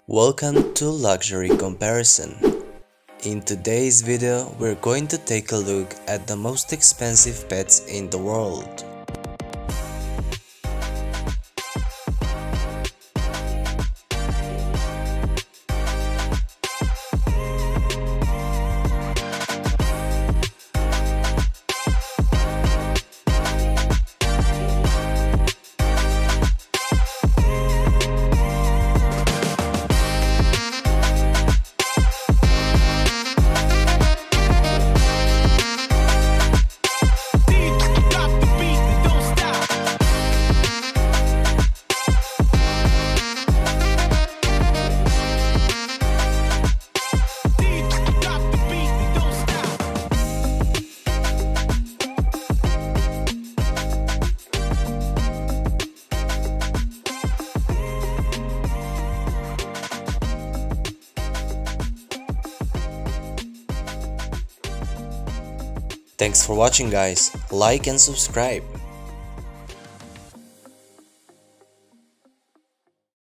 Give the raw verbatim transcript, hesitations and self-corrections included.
Welcome to Luxury Comparison. In today's video, we're going to take a look at the most expensive pets in the world. Thanks for watching guys, like and subscribe.